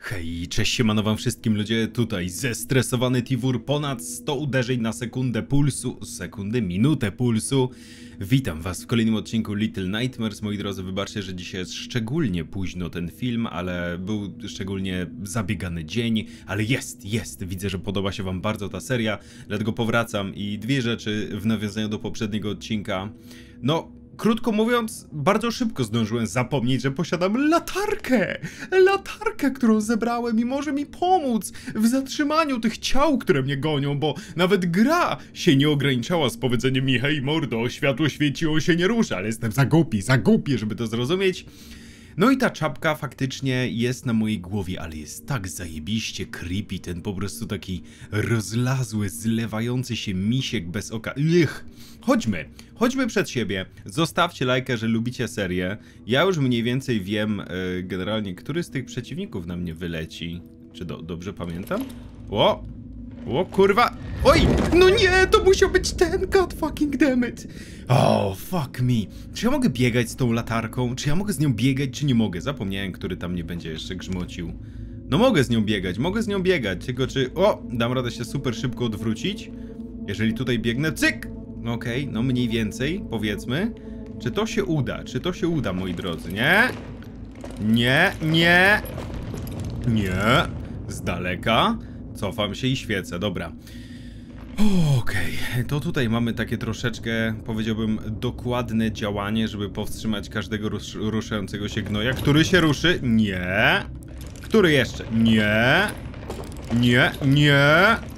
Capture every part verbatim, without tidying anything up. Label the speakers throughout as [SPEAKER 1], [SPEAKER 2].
[SPEAKER 1] Hej, cześć, siemano wam wszystkim ludzie, tutaj zestresowany Tiwur, ponad sto uderzeń na sekundę pulsu, sekundę, minutę pulsu. Witam was w kolejnym odcinku Little Nightmares, moi drodzy, wybaczcie, że dzisiaj jest szczególnie późno ten film, ale był szczególnie zabiegany dzień, ale jest, jest, widzę, że podoba się wam bardzo ta seria, dlatego powracam i dwie rzeczy w nawiązaniu do poprzedniego odcinka, no... Krótko mówiąc, bardzo szybko zdążyłem zapomnieć, że posiadam latarkę! Latarkę, którą zebrałem i może mi pomóc w zatrzymaniu tych ciał, które mnie gonią, bo nawet gra się nie ograniczała z powiedzeniem mi: hej mordo, światło świeciło, się nie rusza, ale jestem za głupi, za głupi, żeby to zrozumieć. No i ta czapka faktycznie jest na mojej głowie, ale jest tak zajebiście creepy, ten po prostu taki rozlazły, zlewający się misiek bez oka. Ych. Chodźmy, chodźmy przed siebie, zostawcie lajka, że lubicie serię. Ja już mniej więcej wiem yy, generalnie, który z tych przeciwników na mnie wyleci. Czy do, dobrze pamiętam? O! O kurwa! Oj! No nie, to musiał być ten, god fucking damn it! Oh, fuck me. Czy ja mogę biegać z tą latarką? Czy ja mogę z nią biegać, czy nie mogę? Zapomniałem, który tam nie będzie jeszcze grzmocił. No mogę z nią biegać, mogę z nią biegać, tylko czy... O! Dam radę się super szybko odwrócić. Jeżeli tutaj biegnę, cyk! Okej, okay, no mniej więcej, powiedzmy. Czy to się uda? Czy to się uda, moi drodzy? Nie? Nie, nie! Nie! Z daleka. Cofam się i świecę, dobra. Okej, okay. To tutaj mamy takie troszeczkę, powiedziałbym, dokładne działanie, żeby powstrzymać każdego rusz ruszającego się gnoja. Który się ruszy? Nie. Który jeszcze? Nie. Nie, nie.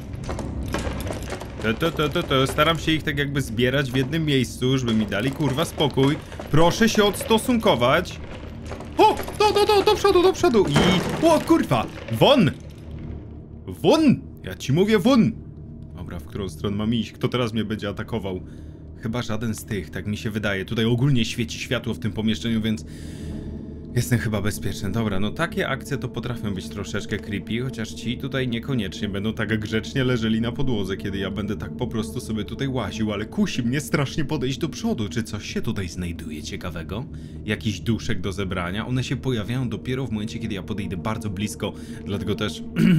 [SPEAKER 1] To, to, to, to, to. Staram się ich tak jakby zbierać w jednym miejscu, żeby mi dali, kurwa, spokój. Proszę się odstosunkować. O, do, do, do, do przodu, do przodu. I... O, kurwa, won! Won! Ja ci mówię won! Dobra, w którą stronę mam iść? Kto teraz mnie będzie atakował? Chyba żaden z tych, tak mi się wydaje. Tutaj ogólnie świeci światło w tym pomieszczeniu, więc... Jestem chyba bezpieczny. Dobra, no takie akcje to potrafią być troszeczkę creepy, chociaż ci tutaj niekoniecznie będą tak grzecznie leżeli na podłodze, kiedy ja będę tak po prostu sobie tutaj łaził, ale kusi mnie strasznie podejść do przodu. Czy coś się tutaj znajduje ciekawego? Jakiś duszek do zebrania? One się pojawiają dopiero w momencie, kiedy ja podejdę bardzo blisko, dlatego też...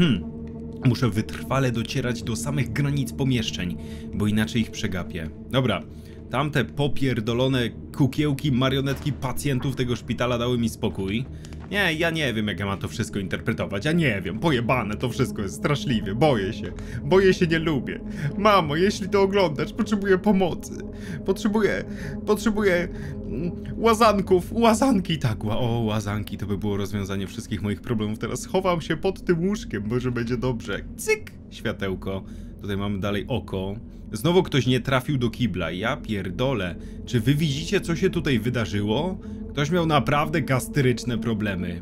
[SPEAKER 1] Muszę wytrwale docierać do samych granic pomieszczeń, bo inaczej ich przegapię. Dobra, tamte popierdolone kukiełki, marionetki pacjentów tego szpitala dały mi spokój. Nie, ja nie wiem, jak ja mam to wszystko interpretować, ja nie wiem, pojebane to wszystko jest straszliwie, boję się, boję się, nie lubię. Mamo, jeśli to oglądasz, potrzebuję pomocy, potrzebuję, potrzebuję mm, łazanków, łazanki, tak, o, łazanki, to by było rozwiązanie wszystkich moich problemów. Teraz chowam się pod tym łóżkiem, może będzie dobrze. Cyk, światełko, tutaj mamy dalej oko. Znowu ktoś nie trafił do kibla, ja pierdolę. Czy wy widzicie, co się tutaj wydarzyło? Ktoś miał naprawdę gastryczne problemy.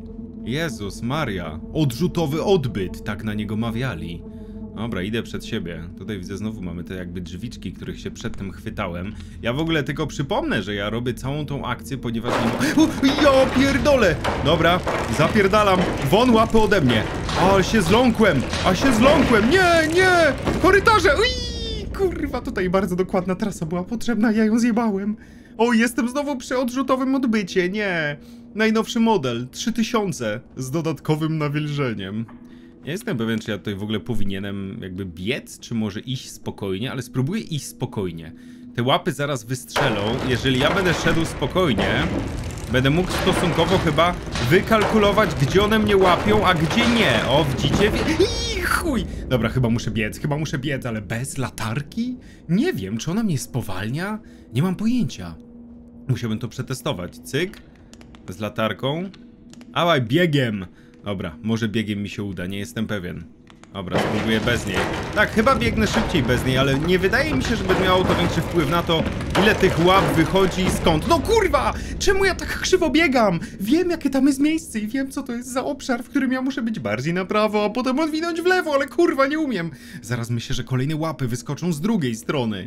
[SPEAKER 1] Jezus Maria, odrzutowy odbyt, tak na niego mawiali. Dobra, idę przed siebie. Tutaj widzę, znowu mamy te jakby drzwiczki, których się przedtem chwytałem. Ja w ogóle tylko przypomnę, że ja robię całą tą akcję, ponieważ nie ma... Ja pierdolę! Dobra, zapierdalam. Won, łapy ode mnie. A się zląkłem, a się zląkłem. Nie, nie! Korytarze! Ui! Kurwa, tutaj bardzo dokładna trasa była potrzebna, ja ją zjebałem. O, jestem znowu przy odrzutowym odbycie, nie. Najnowszy model, trzy tysiące z dodatkowym nawilżeniem. Nie jestem pewien, czy ja tutaj w ogóle powinienem jakby biec, czy może iść spokojnie, ale spróbuję iść spokojnie. Te łapy zaraz wystrzelą, jeżeli ja będę szedł spokojnie, będę mógł stosunkowo chyba wykalkulować, gdzie one mnie łapią, a gdzie nie. O, widzicie? I chuj! Dobra, chyba muszę biec, chyba muszę biec, ale bez latarki? Nie wiem, czy ona mnie spowalnia? Nie mam pojęcia. Musiałbym to przetestować. Cyk. Z latarką. Ałaj, biegiem! Dobra, może biegiem mi się uda, nie jestem pewien. Dobra, spróbuję bez niej. Tak, chyba biegnę szybciej bez niej, ale nie wydaje mi się, żeby miało to większy wpływ na to, ile tych łap wychodzi i skąd. No kurwa! Czemu ja tak krzywo biegam? Wiem, jakie tam jest miejsce i wiem, co to jest za obszar, w którym ja muszę być bardziej na prawo, a potem odwinąć w lewo, ale kurwa, nie umiem. Zaraz myślę, że kolejne łapy wyskoczą z drugiej strony.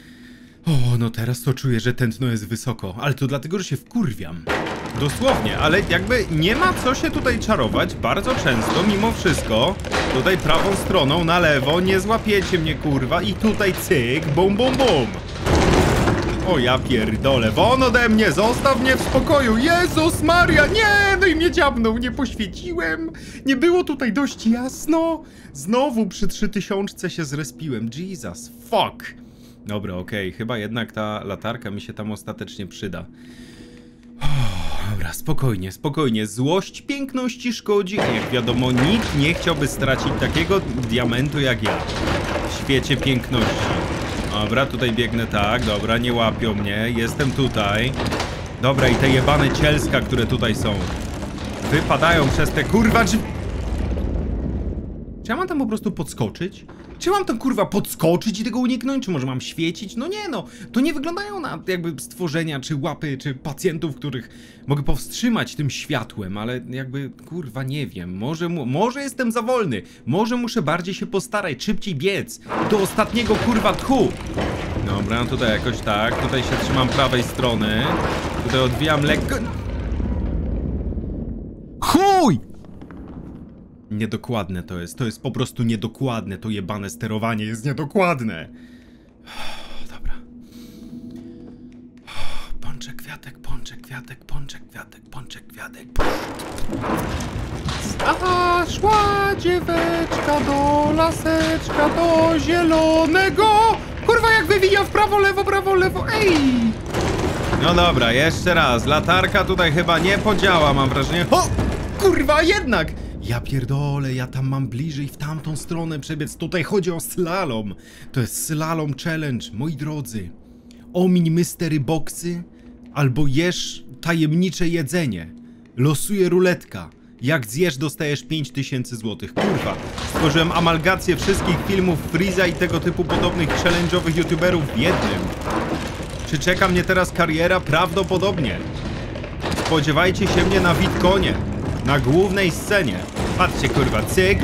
[SPEAKER 1] O, no teraz to czuję, że tętno jest wysoko, ale to dlatego, że się wkurwiam. Dosłownie, ale jakby nie ma co się tutaj czarować, bardzo często, mimo wszystko, tutaj prawą stroną, na lewo, nie złapiecie mnie, kurwa, i tutaj cyk, bum, bum, bum. O ja pierdolę, won ode mnie, zostaw mnie w spokoju, Jezus Maria, nie, no i mnie dziabnął, nie poświeciłem, nie było tutaj dość jasno, znowu przy trzy tysiące się zrespiłem, Jesus, fuck. Dobra, okej, okay. Chyba jednak ta latarka mi się tam ostatecznie przyda. Oh, dobra, spokojnie, spokojnie, złość piękności szkodzi, a jak wiadomo nikt nie chciałby stracić takiego diamentu jak ja w świecie piękności. Dobra, tutaj biegnę tak, dobra, nie łapią mnie, jestem tutaj. Dobra, i te jebane cielska, które tutaj są, wypadają przez te kurwa drzwi. Czy ja mam tam po prostu podskoczyć? Czy mam tam kurwa podskoczyć i tego uniknąć? Czy może mam świecić? No nie no, to nie wyglądają na jakby stworzenia, czy łapy, czy pacjentów, których mogę powstrzymać tym światłem, ale jakby kurwa nie wiem, może, mu, może jestem za wolny, może muszę bardziej się postarać, szybciej biec do ostatniego kurwa tchu. Dobra, tutaj jakoś tak, tutaj się trzymam prawej strony, tutaj odwijam lekko. Chuj! Niedokładne to jest, to jest po prostu niedokładne, to jebane sterowanie jest niedokładne. Dobra. Pączek, kwiatek, pączek, kwiatek, pączek, kwiatek, pączek, kwiatek. Aha, szła dzieweczka do laseczka, do zielonego. Kurwa, jak wywija w prawo, lewo, prawo, lewo, ej! No dobra, jeszcze raz, latarka tutaj chyba nie podziała, mam wrażenie. O! Kurwa, jednak! Ja pierdolę, ja tam mam bliżej w tamtą stronę przebiec. Tutaj chodzi o slalom. To jest slalom challenge, moi drodzy. Omiń mystery boxy albo jesz tajemnicze jedzenie. Losuje ruletka. Jak zjesz, dostajesz pięć tysięcy złotych. Kurwa, stworzyłem amalgację wszystkich filmów Freeza i tego typu podobnych challenge'owych youtuberów w jednym. Czy czeka mnie teraz kariera? Prawdopodobnie. Spodziewajcie się mnie na Witconie. Na głównej scenie. Patrzcie, kurwa, cyk.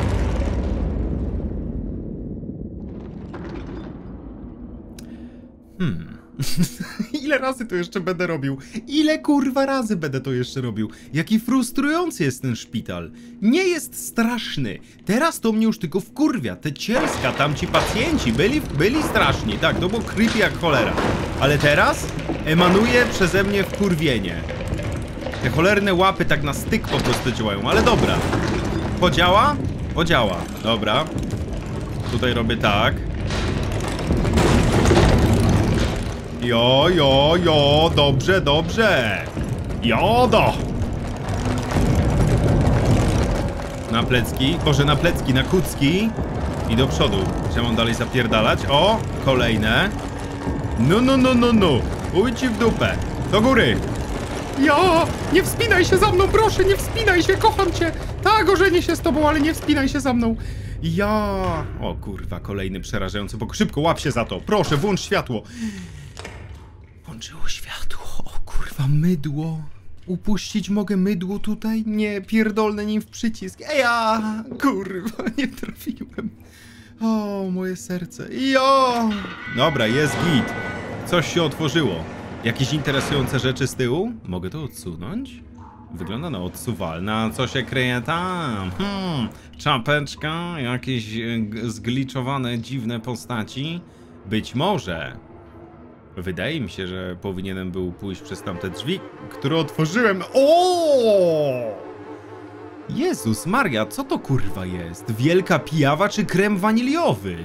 [SPEAKER 1] Hmm. Ile razy to jeszcze będę robił? Ile kurwa razy będę to jeszcze robił? Jaki frustrujący jest ten szpital. Nie jest straszny. Teraz to mnie już tylko wkurwia. Te cielska, tamci pacjenci byli, byli straszni. Tak, to było creepy jak cholera. Ale teraz emanuje przeze mnie wkurwienie. Te cholerne łapy tak na styk po prostu działają, ale dobra. Podziała? Podziała. Dobra. Tutaj robię tak. Jo, jo, jo, dobrze, dobrze. Jodo. Na plecki, boże na plecki, na kucki. I do przodu. Czy mam dalej zapierdalać? O, kolejne. No, no, no, no, no. Ujci w dupę. Do góry. Ja! Nie wspinaj się za mną, proszę, nie wspinaj się, kocham cię! Tak, ożenię się z tobą, ale nie wspinaj się za mną! Ja! O kurwa, kolejny przerażający bok. Szybko, łap się za to! Proszę, włącz światło! Włączyło światło, o kurwa, mydło! Upuścić mogę mydło tutaj? Nie, pierdolę nim w przycisk. Eja! Kurwa, nie trafiłem. O, moje serce. Jo! Dobra, jest git. Coś się otworzyło. Jakieś interesujące rzeczy z tyłu? Mogę to odsunąć? Wygląda na odsuwalne. A co się kryje tam? Hmm, czapeczka? Jakieś zgliczowane, dziwne postaci? Być może. Wydaje mi się, że powinienem był pójść przez tamte drzwi, które otworzyłem. O! Jezus Maria, co to kurwa jest? Wielka pijawa czy krem waniliowy?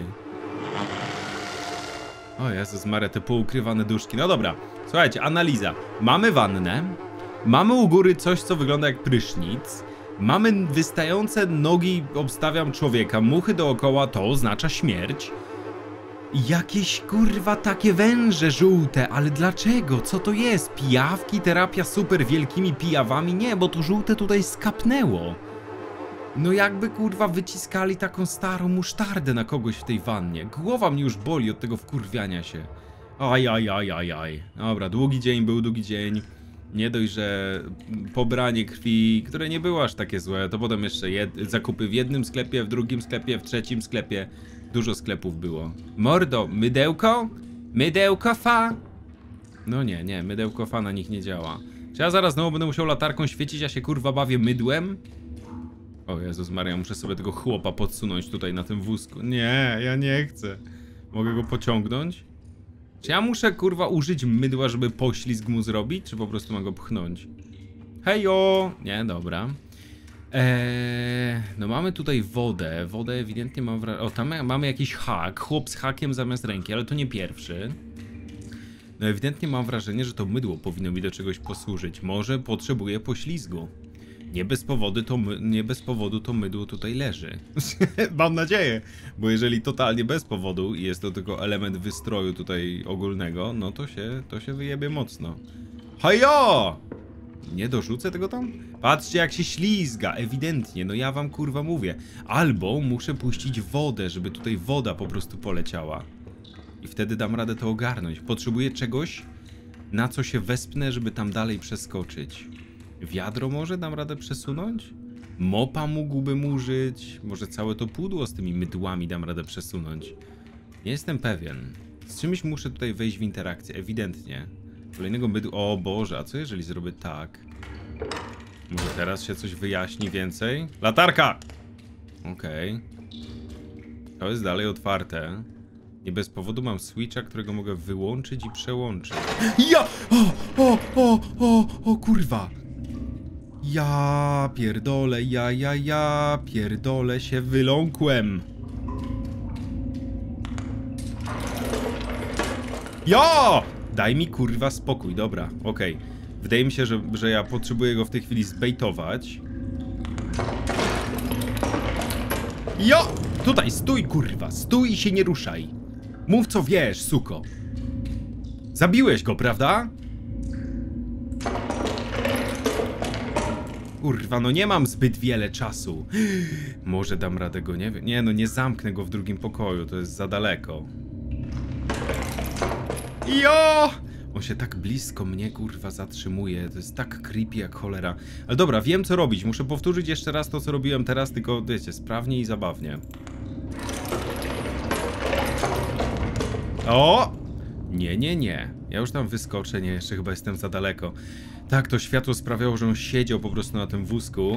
[SPEAKER 1] O Jezus Maria, te poukrywane duszki. No dobra, słuchajcie, analiza. Mamy wannę, mamy u góry coś, co wygląda jak prysznic, mamy wystające nogi, obstawiam, człowieka, muchy dookoła, to oznacza śmierć. Jakieś kurwa takie węże żółte, ale dlaczego? Co to jest? Pijawki? Terapia super wielkimi pijawami? Nie, bo to żółte tutaj skapnęło. No jakby kurwa wyciskali taką starą musztardę na kogoś w tej wannie. Głowa mnie już boli od tego wkurwiania się. Aj, aj, aj, aj, aj. Dobra, długi dzień był, długi dzień. Nie dość, że pobranie krwi, które nie było aż takie złe, to potem jeszcze zakupy w jednym sklepie, w drugim sklepie, w trzecim sklepie. Dużo sklepów było. Mordo, mydełko? Mydełko fa? No nie, nie, mydełko fa na nich nie działa. Czy ja zaraz znowu będę musiał latarką świecić, ja się kurwa bawię mydłem? O Jezus Maria, muszę sobie tego chłopa podsunąć tutaj na tym wózku. Nie, ja nie chcę. Mogę go pociągnąć? Czy ja muszę, kurwa, użyć mydła, żeby poślizg mu zrobić, czy po prostu mam go pchnąć? Hejo! Nie, dobra. Eee, no mamy tutaj wodę. Wodę ewidentnie mam wrażenie... O, tam mamy jakiś hak. Chłop z hakiem zamiast ręki, ale to nie pierwszy. No ewidentnie mam wrażenie, że to mydło powinno mi do czegoś posłużyć. Może potrzebuję poślizgu. Nie bez powodu to, my... nie bez powodu to mydło tutaj leży. Mam nadzieję. Bo jeżeli totalnie bez powodu i jest to tylko element wystroju tutaj ogólnego, no to się, to się wyjebie mocno. Hajo! Nie dorzucę tego tam? Patrzcie jak się ślizga, ewidentnie, no ja wam kurwa mówię. Albo muszę puścić wodę, żeby tutaj woda po prostu poleciała. I wtedy dam radę to ogarnąć. Potrzebuję czegoś, na co się wespnę, żeby tam dalej przeskoczyć. Wiadro może dam radę przesunąć? Mopa mógłbym użyć? Może całe to pudło z tymi mydłami dam radę przesunąć? Nie jestem pewien. Z czymś muszę tutaj wejść w interakcję, ewidentnie. Kolejnego mydła... O Boże, a co jeżeli zrobię tak? Może teraz się coś wyjaśni więcej? Latarka! Okej. Okay. To jest dalej otwarte. Nie bez powodu mam switcha, którego mogę wyłączyć i przełączyć. Ja! O! O! O! O! O kurwa! Ja pierdolę, ja, ja, ja pierdolę się wyląkłem. Ja! Daj mi kurwa spokój, dobra, okej. Okay. Wydaje mi się, że, że ja potrzebuję go w tej chwili zbejtować. Jo! Tutaj, stój kurwa, stój i się nie ruszaj. Mów co wiesz, suko. Zabiłeś go, prawda? Kurwa, no nie mam zbyt wiele czasu. Może dam radę go, nie wiem. Nie, no nie zamknę go w drugim pokoju, to jest za daleko. Jo! On się tak blisko mnie, kurwa, zatrzymuje. To jest tak creepy jak cholera. Ale dobra, wiem co robić. Muszę powtórzyć jeszcze raz to, co robiłem teraz, tylko, wiecie, sprawnie i zabawnie. O! Nie, nie, nie. Ja już tam wyskoczę. Nie, jeszcze chyba jestem za daleko. Tak, to światło sprawiało, że on siedział po prostu na tym wózku.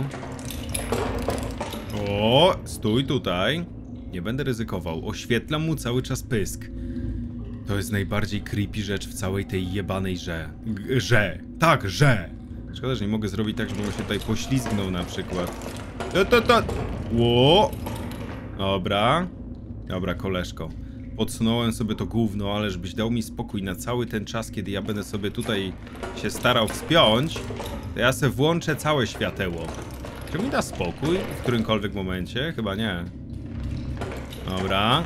[SPEAKER 1] O! Stój tutaj. Nie będę ryzykował. Oświetlam mu cały czas pysk. To jest najbardziej creepy rzecz w całej tej jebanej że. Że. Tak, że. Szkoda, że nie mogę zrobić tak, żeby on się tutaj poślizgnął na przykład. To, to, to. Ło. Dobra. Dobra, koleżko. Podsunąłem sobie to gówno, ale żebyś dał mi spokój na cały ten czas, kiedy ja będę sobie tutaj się starał wspiąć, to ja se włączę całe świateło. Czy mi da spokój w którymkolwiek momencie? Chyba nie. Dobra.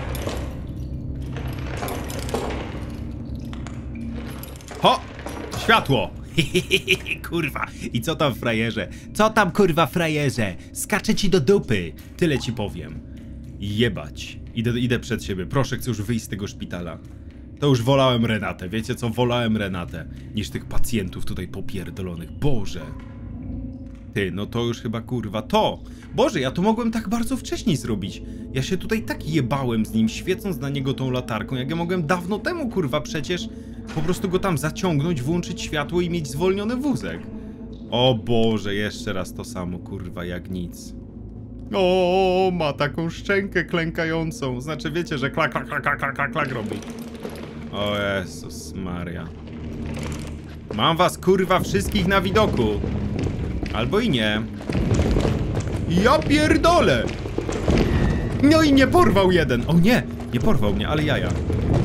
[SPEAKER 1] Ho! Światło! Kurwa. I co tam, frajerze? Co tam, kurwa, frajerze? Skaczę ci do dupy. Tyle ci powiem. Jebać. Idę, idę przed siebie. Proszę, chcę już wyjść z tego szpitala. To już wolałem Renatę. Wiecie co? Wolałem Renatę. Niż tych pacjentów tutaj popierdolonych. Boże. Ty, no to już chyba, kurwa, to. Boże, ja to mogłem tak bardzo wcześniej zrobić. Ja się tutaj tak jebałem z nim, świecąc na niego tą latarką, jak ja mogłem dawno temu, kurwa, przecież po prostu go tam zaciągnąć, włączyć światło i mieć zwolniony wózek. O Boże, jeszcze raz to samo, kurwa, jak nic. O, ma taką szczękę klękającą. Znaczy, wiecie, że klak, klak, klak, klak, klak, klak robi. O Jezus Maria. Mam was, kurwa, wszystkich na widoku. Albo i nie. Ja pierdolę! No i nie porwał jeden. O nie, nie porwał mnie, ale jaja.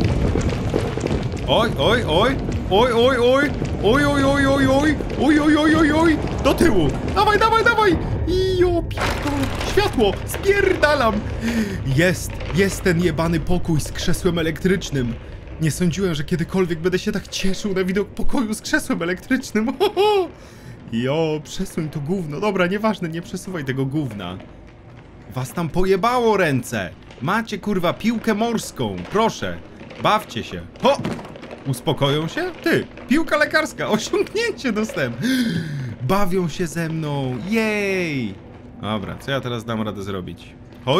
[SPEAKER 1] Oj, oj, oj. Oj, oj, oj. Oj, oj, oj, oj, oj. Oj, oj, oj, oj, oj. Do tyłu. Dawaj, dawaj, dawaj. Jo, pierdolę. Światło. Spierdalam. Jest, jest ten jebany pokój z krzesłem elektrycznym. Nie sądziłem, że kiedykolwiek będę się tak cieszył na widok pokoju z krzesłem elektrycznym. Ho, ho. Jo, przesuń to gówno. Dobra, nieważne, nie przesuwaj tego gówna. Was tam pojebało ręce. Macie, kurwa, piłkę morską. Proszę, bawcie się. Ho! Uspokoją się? Ty, piłka lekarska, osiągnięcie dostępne. Bawią się ze mną, jej! Dobra, co ja teraz dam radę zrobić? Hoj!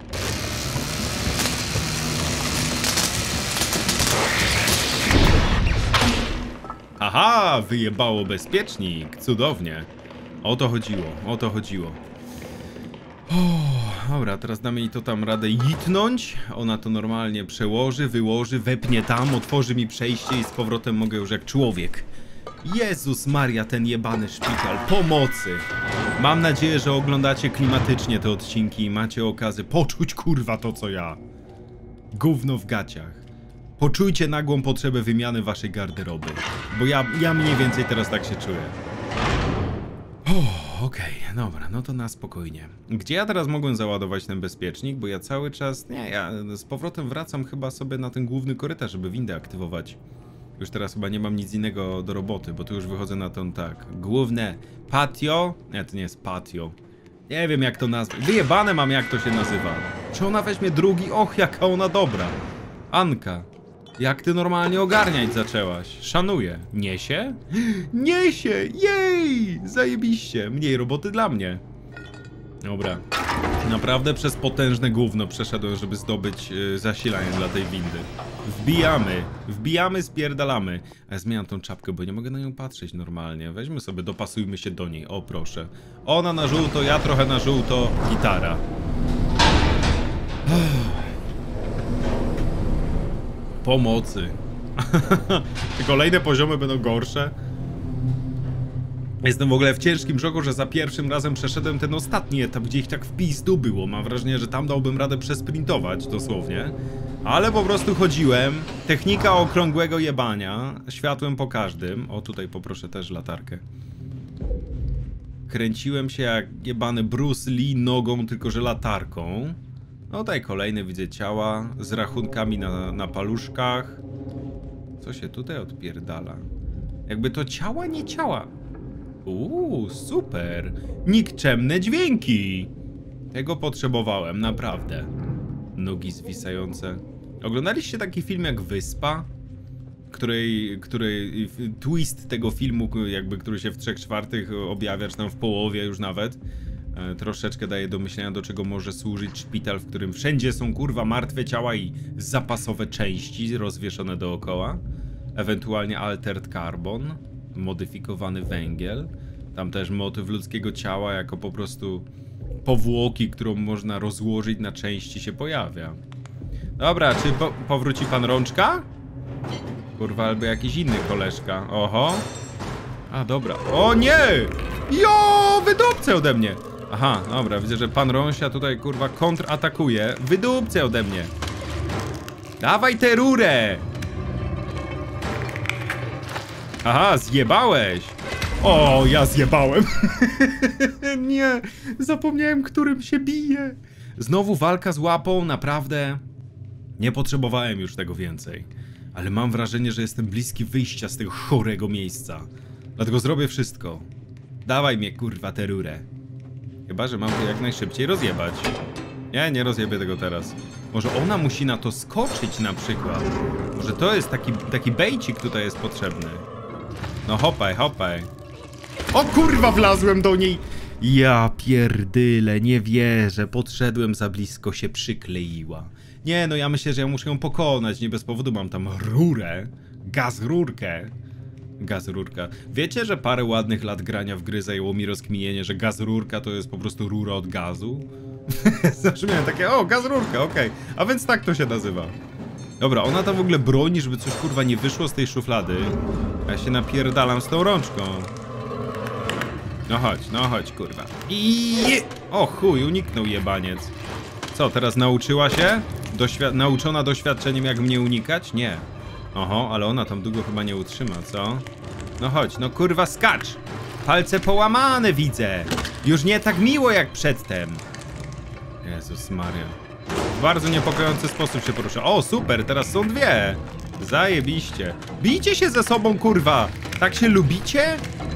[SPEAKER 1] Aha, wyjebało bezpiecznik. Cudownie. O to chodziło, o to chodziło. Oh, dobra, teraz damy jej to tam radę jitnąć. Ona to normalnie przełoży, wyłoży, wepnie tam, otworzy mi przejście i z powrotem mogę już jak człowiek. Jezus Maria, ten jebany szpital, pomocy! Mam nadzieję, że oglądacie klimatycznie te odcinki i macie okazję poczuć kurwa to co ja. Gówno w gaciach. Poczujcie nagłą potrzebę wymiany waszej garderoby. Bo ja, ja mniej więcej teraz tak się czuję. Okej, okay, dobra, no to na spokojnie. Gdzie ja teraz mogłem załadować ten bezpiecznik? Bo ja cały czas... Nie, ja z powrotem wracam chyba sobie na ten główny korytarz, żeby windę aktywować. Już teraz chyba nie mam nic innego do roboty, bo tu już wychodzę na ten tak. Główne patio? Nie, to nie jest patio. Nie wiem jak to nazwać. Wyjebane mam jak to się nazywa. Czy ona weźmie drugi? Och, jaka ona dobra. Anka, jak ty normalnie ogarniać zaczęłaś? Szanuję. Niesie? Niesie! Jej! Zajebiście. Mniej roboty dla mnie. Dobra. Naprawdę przez potężne gówno przeszedłem, żeby zdobyć yy, zasilanie dla tej windy. Wbijamy. Wbijamy, spierdalamy. A ja zmieniam tą czapkę, bo nie mogę na nią patrzeć normalnie. Weźmy sobie, dopasujmy się do niej. O, proszę. Ona na żółto, ja trochę na żółto. Gitara. Pomocy. Te kolejne poziomy będą gorsze. Jestem w ogóle w ciężkim szoku, że za pierwszym razem przeszedłem ten ostatni etap, gdzie ich tak w pizdu było. Mam wrażenie, że tam dałbym radę przesprintować, dosłownie. Ale po prostu chodziłem. Technika okrągłego jebania. Światłem po każdym. O, tutaj poproszę też latarkę. Kręciłem się jak jebany Bruce Lee nogą, tylko że latarką. No tutaj kolejne widzę ciała z rachunkami na, na paluszkach. Co się tutaj odpierdala? Jakby to ciała, nie ciała. Uuu, super. Nikczemne dźwięki. Tego potrzebowałem, naprawdę. Nogi zwisające. Oglądaliście taki film jak Wyspa? Której, której twist tego filmu, jakby który się w trzech czwartych objawia, czy tam w połowie już nawet, e, troszeczkę daje do myślenia, do czego może służyć szpital, w którym wszędzie są kurwa martwe ciała i zapasowe części rozwieszone dookoła. Ewentualnie altered carbon, modyfikowany węgiel. Tam też motyw ludzkiego ciała jako po prostu powłoki, którą można rozłożyć na części, się pojawia. Dobra, czy po powróci pan Rączka? Kurwa, albo jakiś inny koleżka. Oho. A, dobra. O nie! Jo, wydupce ode mnie! Aha, dobra, widzę, że pan Rąsia tutaj kurwa kontratakuje. Wydupce ode mnie. Dawaj tę rurę! Aha, zjebałeś! O, ja zjebałem! Nie, zapomniałem, którym się bije. Znowu walka z łapą, naprawdę. Nie potrzebowałem już tego więcej. Ale mam wrażenie, że jestem bliski wyjścia z tego chorego miejsca. Dlatego zrobię wszystko. Dawaj mnie, kurwa, tę rurę. Chyba że mam to jak najszybciej rozjebać. Nie, nie rozjebię tego teraz. Może ona musi na to skoczyć na przykład. Może to jest taki, taki bejcik tutaj jest potrzebny. No hopaj, hopaj. O kurwa, wlazłem do niej! Ja pierdyle, nie wierzę. Podszedłem za blisko, się przykleiła. Nie, no ja myślę, że ja muszę ją pokonać. Nie bez powodu mam tam rurę. Gaz rurkę. Gaz rurka. Wiecie, że parę ładnych lat grania w gry zajęło mi rozkminienie, że gaz rurka to jest po prostu rura od gazu? Zawsze miałem takie, o, gaz rurka, okej. Okay. A więc tak to się nazywa. Dobra, ona tam w ogóle broni, żeby coś kurwa nie wyszło z tej szuflady. Ja się napierdalam z tą rączką. No chodź, no chodź, kurwa. I o chuj, uniknął jebaniec. Co, teraz nauczyła się? Doświ nauczona doświadczeniem, jak mnie unikać? Nie. Oho, ale ona tam długo chyba nie utrzyma, co? No chodź, no kurwa skacz! Palce połamane widzę! Już nie tak miło jak przedtem. Jezus Maria. W bardzo niepokojący sposób się porusza. O, super, teraz są dwie. Zajebiście. Bijcie się ze sobą, kurwa! Tak się lubicie?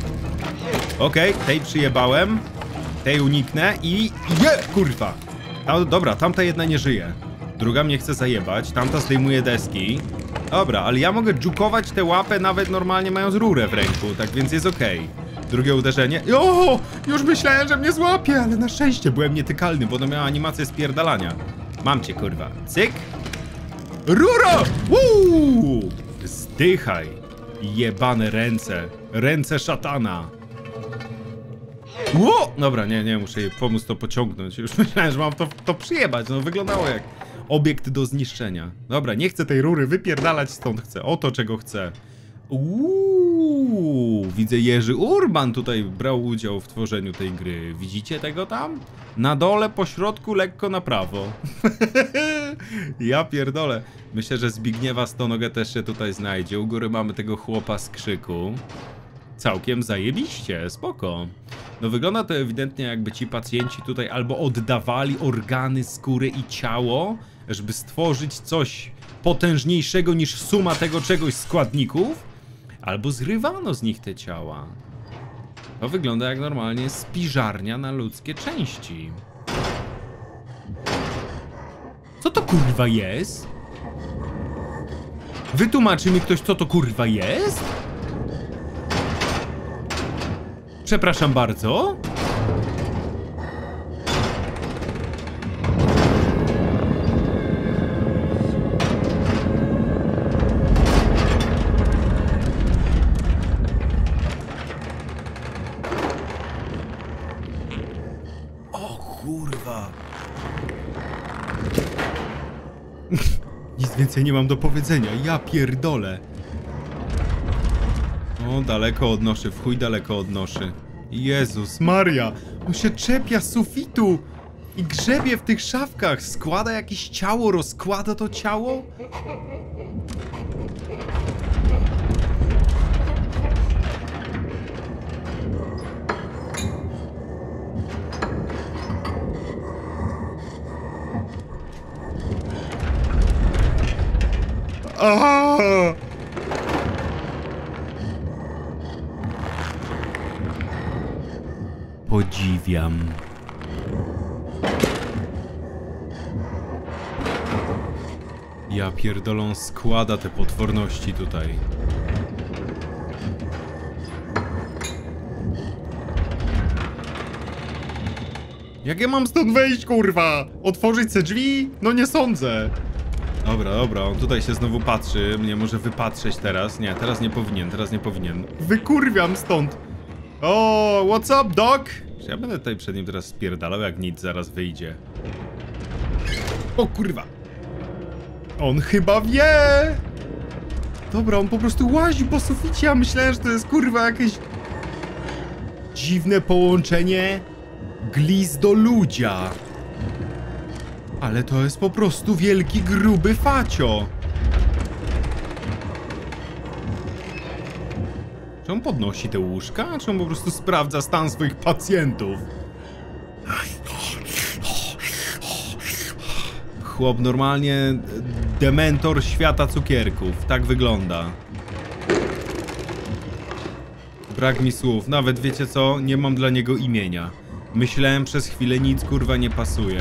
[SPEAKER 1] Okej, okay, tej przyjebałem. Tej uniknę i... Je, kurwa! A, dobra, tamta jedna nie żyje. Druga mnie chce zajebać, tamta zdejmuje deski. Dobra, ale ja mogę dżukować tę łapę nawet normalnie mając rurę w ręku, tak więc jest okej. Okay. Drugie uderzenie. O, już myślałem, że mnie złapie, ale na szczęście byłem nietykalny, bo ona miała animację spierdalania. Mam cię, kurwa. Cyk. Ruro! Woo! Zdychaj. Jebane ręce. Ręce szatana. Ło! Dobra, nie, nie, muszę jej pomóc to pociągnąć. Już myślałem, że mam to, to przyjebać. No wyglądało jak obiekt do zniszczenia. Dobra, nie chcę tej rury wypierdalać stąd chcę. Oto czego chcę. Uuu, widzę Jerzy Urban tutaj brał udział w tworzeniu tej gry. Widzicie tego tam? Na dole, po środku, lekko na prawo. Ja pierdolę. Myślę, że Zbigniewa Stonogę też się tutaj znajdzie. U góry mamy tego chłopa z krzyku. Całkiem zajebiście, spoko. No wygląda to ewidentnie, jakby ci pacjenci tutaj albo oddawali organy, skórę i ciało, żeby stworzyć coś potężniejszego niż suma tego czegoś składników, albo zrywano z nich te ciała. To wygląda jak normalnie spiżarnia na ludzkie części. Co to kurwa jest? Wytłumaczy mi ktoś, co to kurwa jest? Przepraszam bardzo. O kurwa. Nic więcej nie mam do powiedzenia. Ja pierdolę. O, daleko odnoszę, w chuj daleko odnoszę. Jezus Maria, on się czepia sufitu i grzebie w tych szafkach. Składa jakieś ciało, rozkłada to ciało? Aha! Podziwiam. Ja pierdolą składa te potworności tutaj. Jak ja mam stąd wejść, kurwa? Otworzyć te drzwi? No nie sądzę. Dobra, dobra, on tutaj się znowu patrzy. Mnie może wypatrzeć teraz. Nie, teraz nie powinien, teraz nie powinien. Wykurwiam stąd. O, what's up, doc? Czy ja będę tutaj przed nim teraz spierdalał, jak nic zaraz wyjdzie. O kurwa. On chyba wie. Dobra, on po prostu łazi po suficie, a myślałem, że to jest kurwa jakieś dziwne połączenie glizdo-ludzia. Ale to jest po prostu wielki, gruby facio. Czy on podnosi te łóżka, czy on po prostu sprawdza stan swoich pacjentów? Chłop normalnie dementor świata cukierków. Tak wygląda. Brak mi słów. Nawet wiecie co? Nie mam dla niego imienia. Myślałem przez chwilę, nic kurwa nie pasuje.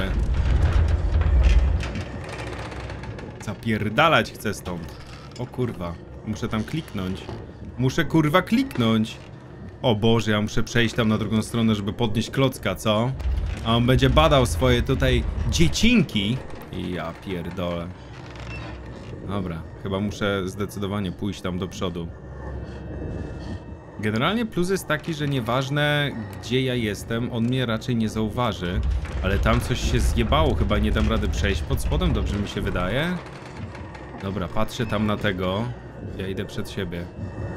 [SPEAKER 1] Zapierdalać chcę stąd. O kurwa. Muszę tam kliknąć. Muszę kurwa kliknąć. O Boże, ja muszę przejść tam na drugą stronę, żeby podnieść klocka, co? A on będzie badał swoje tutaj dziecinki. I ja pierdolę. Dobra, chyba muszę zdecydowanie pójść tam do przodu. Generalnie plus jest taki, że nieważne gdzie ja jestem, on mnie raczej nie zauważy. Ale tam coś się zjebało, chyba nie dam rady przejść pod spodem, dobrze mi się wydaje. Dobra, patrzę tam na tego. Ja idę przed siebie.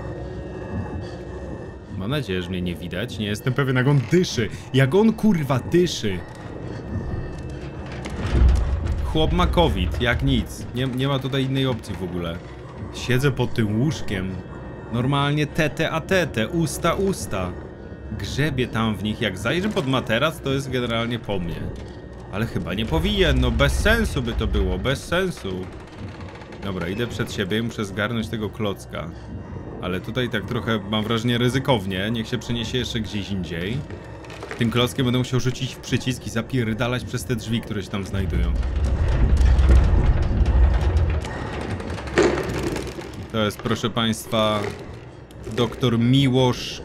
[SPEAKER 1] Mam nadzieję, że mnie nie widać. Nie jestem pewien, jak on dyszy. Jak on kurwa dyszy. Chłop ma COVID, jak nic. Nie, nie ma tutaj innej opcji w ogóle. Siedzę pod tym łóżkiem. Normalnie tete a tete, usta usta. Grzebie tam w nich. Jak zajrzę pod materac, to jest generalnie po mnie. Ale chyba nie powinien, no bez sensu by to było, bez sensu. Dobra, idę przed siebie i muszę zgarnąć tego klocka. Ale tutaj tak trochę, mam wrażenie, ryzykownie. Niech się przeniesie jeszcze gdzieś indziej. Tym klockiem będę musiał rzucić w przycisk i zapierdalać przez te drzwi, które się tam znajdują. To jest, proszę państwa, doktor Miłosz.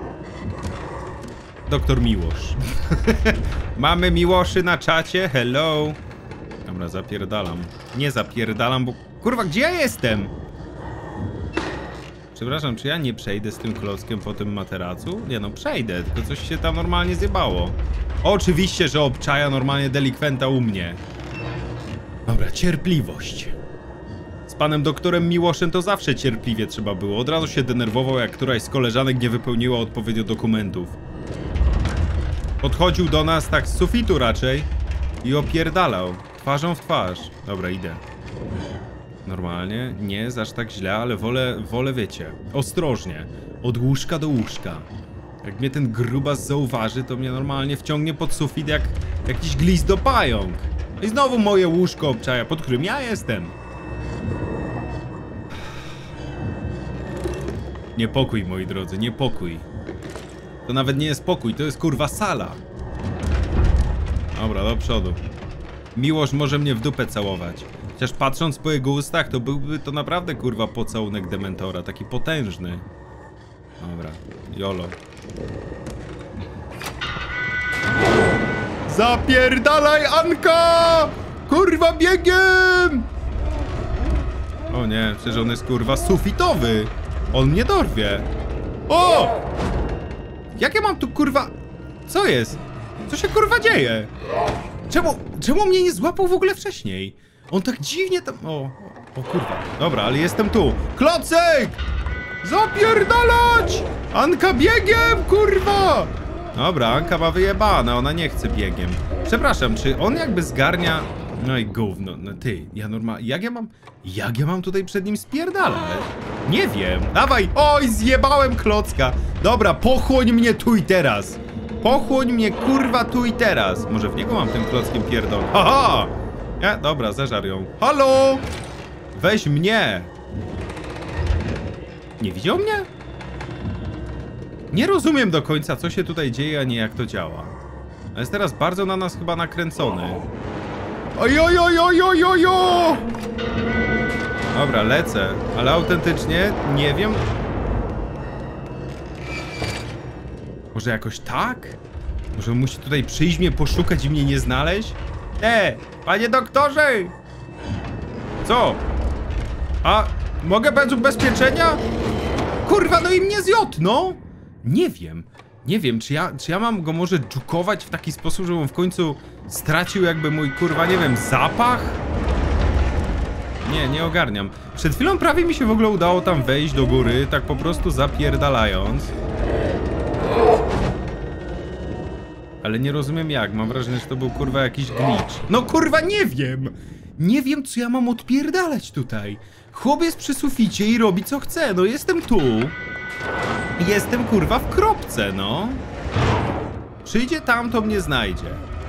[SPEAKER 1] Doktor Miłosz. Mamy Miłoszy na czacie, hello. Dobra, zapierdalam. Nie zapierdalam, bo... Kurwa, gdzie ja jestem? Przepraszam, czy ja nie przejdę z tym klockiem po tym materacu? Nie no, przejdę, tylko coś się tam normalnie zjebało. Oczywiście, że obczaja normalnie delikwenta u mnie. Dobra, cierpliwość. Z panem doktorem Miłoszem to zawsze cierpliwie trzeba było. Od razu się denerwował, jak któraś z koleżanek nie wypełniła odpowiednio dokumentów. Podchodził do nas tak z sufitu raczej i opierdalał. Twarzą w twarz. Dobra, idę. Normalnie, nie jest aż tak źle, ale wolę, wolę wiecie, ostrożnie. Od łóżka do łóżka. Jak mnie ten grubas zauważy, to mnie normalnie wciągnie pod sufit jak jakiś glizdopająk. I znowu moje łóżko obczaja, pod którym ja jestem. Niepokój, moi drodzy, niepokój. To nawet nie jest pokój, to jest kurwa sala. Dobra, do przodu. Miłość może mnie w dupę całować. Chociaż patrząc po jego ustach, to byłby to naprawdę kurwa pocałunek Dementora, taki potężny. Dobra, jolo. Zapierdalaj, Anka! Kurwa, biegiem! O nie, przecież on jest kurwa sufitowy. On mnie dorwie. O! Jak ja mam tu kurwa... Co jest? Co się kurwa dzieje? Czemu, czemu mnie nie złapał w ogóle wcześniej? On tak dziwnie tam... O, o, o kurwa. Dobra, ale jestem tu. Klocek! Zapierdalać! Anka biegiem, kurwa! Dobra, Anka ma wyjebane, ona nie chce biegiem. Przepraszam, czy on jakby zgarnia... No i gówno, no ty, ja normalnie... Jak ja mam... Jak ja mam tutaj przed nim spierdalać? Nie wiem. Dawaj! Oj, zjebałem klocka! Dobra, pochłoń mnie tu i teraz! Pochłoń mnie, kurwa, tu i teraz! Może w niego mam tym klockiem pierdol. Haha! Ja, dobra, zeżar ją. Halo! Weź mnie! Nie widział mnie? Nie rozumiem do końca, co się tutaj dzieje, a nie jak to działa. A jest teraz bardzo na nas chyba nakręcony. Ojojojojojojojoj! Dobra, lecę, ale autentycznie nie wiem. Może jakoś tak? Może musi tutaj przyjść mnie poszukać i mnie nie znaleźć? E, panie doktorze! Co? A, mogę bez ubezpieczenia? Kurwa, no i mnie zjadł, no! Nie wiem, nie wiem, czy ja, czy ja mam go może dżukować w taki sposób, żeby on w końcu stracił jakby mój, kurwa, nie wiem, zapach? Nie, nie ogarniam. Przed chwilą prawie mi się w ogóle udało tam wejść do góry, tak po prostu zapierdalając. Ale nie rozumiem jak, mam wrażenie, że to był kurwa jakiś glitch. No kurwa nie wiem! Nie wiem, co ja mam odpierdalać tutaj. Chłop jest przy suficie i robi co chce, no jestem tu. Jestem kurwa w kropce, no. Przyjdzie tam, to mnie znajdzie.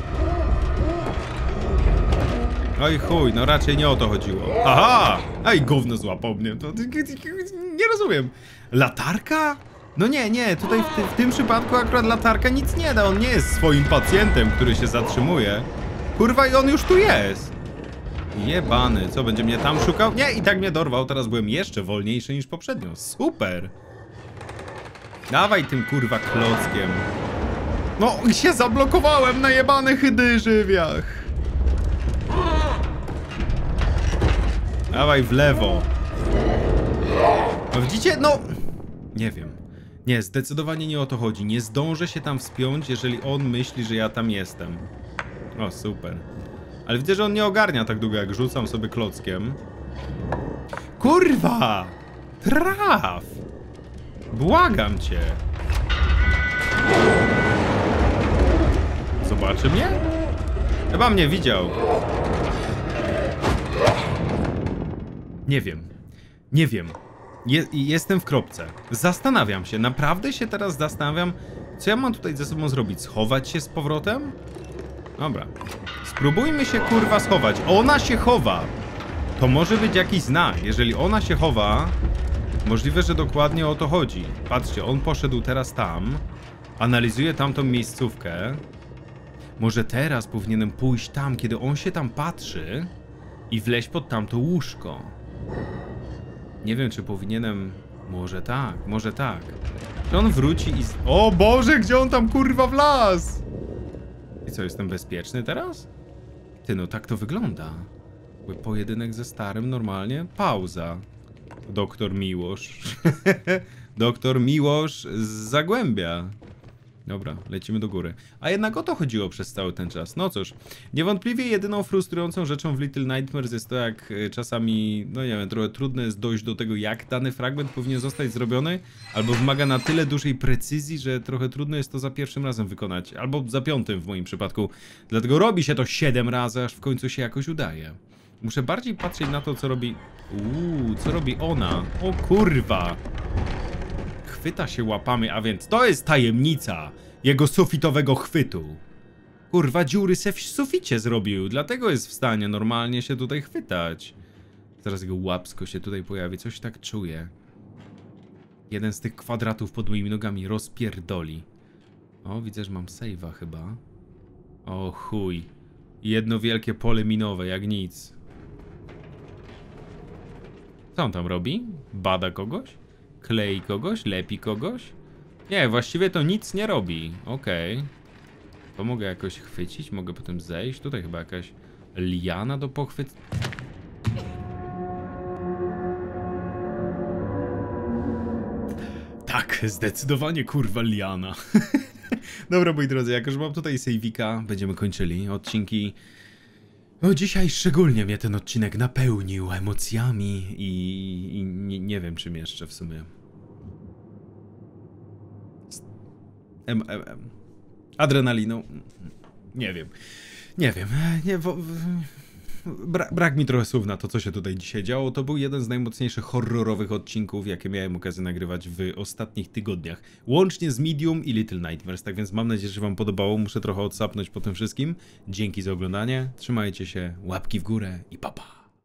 [SPEAKER 1] Oj chuj, no raczej nie o to chodziło. Aha! Aj, gówno złapał mnie. To, nie rozumiem. Latarka? No nie, nie, tutaj w, ty, w tym przypadku akurat latarka nic nie da. On nie jest swoim pacjentem, który się zatrzymuje. Kurwa, i on już tu jest. Jebany, co, będzie mnie tam szukał? Nie, i tak mnie dorwał, teraz byłem jeszcze wolniejszy niż poprzednio. Super. Dawaj tym kurwa klockiem. No, się zablokowałem na jebanych dyżywiach. Dawaj w lewo. No widzicie? No... Nie wiem. Nie, zdecydowanie nie o to chodzi. Nie zdążę się tam wspiąć, jeżeli on myśli, że ja tam jestem. O, super. Ale widzę, że on nie ogarnia tak długo, jak rzucam sobie klockiem. Kurwa! Traf! Błagam cię! Zobaczy mnie? Chyba mnie widział. Nie wiem. Nie wiem. Je jestem w kropce. Zastanawiam się. Naprawdę się teraz zastanawiam, co ja mam tutaj ze sobą zrobić. Schować się z powrotem? Dobra. Spróbujmy się kurwa schować. Ona się chowa. To może być jakiś znak. Jeżeli ona się chowa, możliwe, że dokładnie o to chodzi. Patrzcie, on poszedł teraz tam. Analizuje tamtą miejscówkę. Może teraz powinienem pójść tam, kiedy on się tam patrzy i wleźć pod tamto łóżko. Nie wiem, czy powinienem... Może tak, może tak. Czy on wróci i... Z... O Boże, gdzie on tam kurwa wlazł? I co, jestem bezpieczny teraz? Ty, no tak to wygląda. Pojedynek ze starym normalnie. Pauza. Doktor Miłosz. Doktor Miłosz z Zagłębia. Dobra, lecimy do góry. A jednak o to chodziło przez cały ten czas. No cóż, niewątpliwie jedyną frustrującą rzeczą w Little Nightmares jest to, jak y, czasami, no nie wiem, trochę trudno jest dojść do tego, jak dany fragment powinien zostać zrobiony, albo wymaga na tyle dużej precyzji, że trochę trudno jest to za pierwszym razem wykonać, albo za piątym w moim przypadku. Dlatego robi się to siedem razy, aż w końcu się jakoś udaje. Muszę bardziej patrzeć na to, co robi... Uuu, co robi ona? O kurwa! Chwyta się łapami, a więc to jest tajemnica jego sufitowego chwytu. Kurwa, dziury se w suficie zrobił, dlatego jest w stanie normalnie się tutaj chwytać. Zaraz jego łapsko się tutaj pojawi, coś tak czuję. Jeden z tych kwadratów pod moimi nogami rozpierdoli. O, widzę, że mam save'a chyba. O chuj. Jedno wielkie pole minowe, jak nic. Co on tam robi? Bada kogoś? Klei kogoś? Lepi kogoś? Nie, właściwie to nic nie robi. Okej. Okay. To mogę jakoś chwycić? Mogę potem zejść? Tutaj chyba jakaś liana do pochwyt... Tak, zdecydowanie kurwa liana. Dobra, moi drodzy, jako że mam tutaj sejwika, będziemy kończyli odcinki. No dzisiaj szczególnie mnie ten odcinek napełnił emocjami i, i nie, nie wiem czym jeszcze w sumie. Em, em, em. Adrenaliną. Nie wiem. Nie wiem. Nie, wo, bra, brak mi trochę słów na to, co się tutaj dzisiaj działo. To był jeden z najmocniejszych horrorowych odcinków, jakie miałem okazję nagrywać w ostatnich tygodniach. Łącznie z Medium i Little Nightmares. Tak więc mam nadzieję, że wam podobało. Muszę trochę odsapnąć po tym wszystkim. Dzięki za oglądanie. Trzymajcie się. Łapki w górę i pa pa.